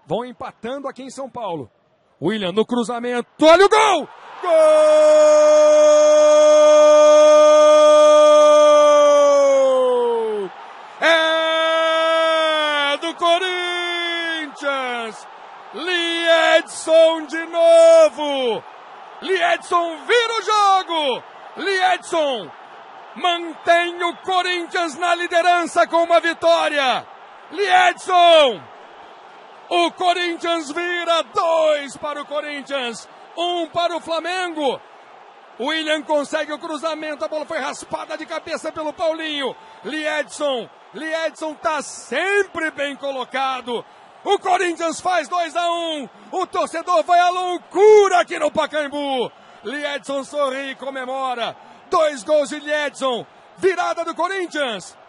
vão empatando aqui em São Paulo. William no cruzamento, olha o gol! Gol! É do Corinthians! Liedson de novo! Liedson vira o jogo! Liedson mantém o Corinthians na liderança com uma vitória! Liedson! O Corinthians vira 2 para o Corinthians, 1 para o Flamengo. William consegue o cruzamento, a bola foi raspada de cabeça pelo Paulinho. Liedson tá sempre bem colocado. O Corinthians faz 2-1. O torcedor vai à loucura aqui no Pacaembu. Liedson sorri e comemora. 2 gols de Liedson. Virada do Corinthians.